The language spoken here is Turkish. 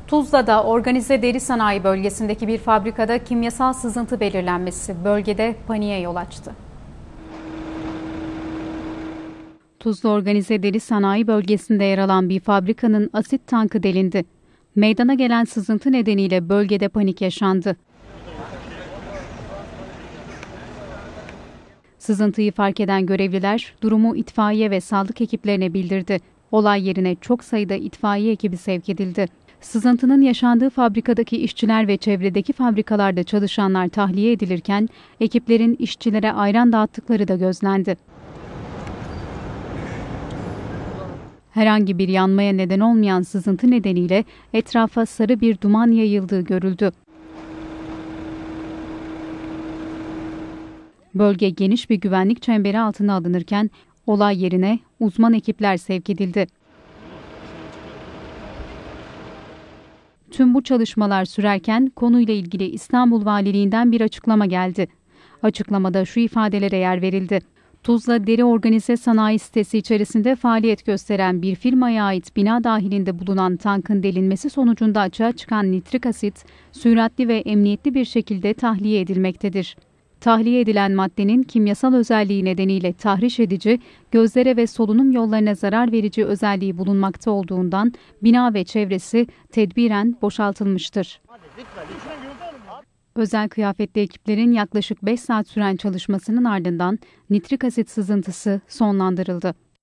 Tuzla'da organize deri sanayi bölgesindeki bir fabrikada kimyasal sızıntı belirlenmesi bölgede paniğe yol açtı. Tuzla organize deri sanayi bölgesinde yer alan bir fabrikanın asit tankı delindi. Meydana gelen sızıntı nedeniyle bölgede panik yaşandı. Sızıntıyı fark eden görevliler durumu itfaiye ve sağlık ekiplerine bildirdi. Olay yerine çok sayıda itfaiye ekibi sevk edildi. Sızıntının yaşandığı fabrikadaki işçiler ve çevredeki fabrikalarda çalışanlar tahliye edilirken ekiplerin işçilere ayran dağıttıkları da gözlendi. Herhangi bir yanmaya neden olmayan sızıntı nedeniyle etrafa sarı bir duman yayıldığı görüldü. Bölge geniş bir güvenlik çemberi altına alınırken olay yerine uzman ekipler sevk edildi. Tüm bu çalışmalar sürerken konuyla ilgili İstanbul Valiliğinden bir açıklama geldi. Açıklamada şu ifadelere yer verildi. Tuzla Deri Organize Sanayi sitesi içerisinde faaliyet gösteren bir firmaya ait bina dahilinde bulunan tankın delinmesi sonucunda açığa çıkan nitrik asit, süratli ve emniyetli bir şekilde tahliye edilmektedir. Tahliye edilen maddenin kimyasal özelliği nedeniyle tahriş edici, gözlere ve solunum yollarına zarar verici özelliği bulunmakta olduğundan bina ve çevresi tedbiren boşaltılmıştır. Özel kıyafetli ekiplerin yaklaşık 5 saat süren çalışmasının ardından nitrik asit sızıntısı sonlandırıldı.